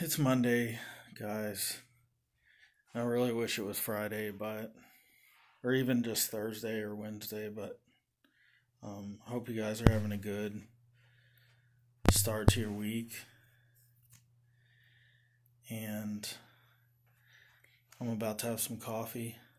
It's Monday, guys. I really wish it was Friday, or even just Thursday or Wednesday, but hope you guys are having a good start to your week. And I'm about to have some coffee.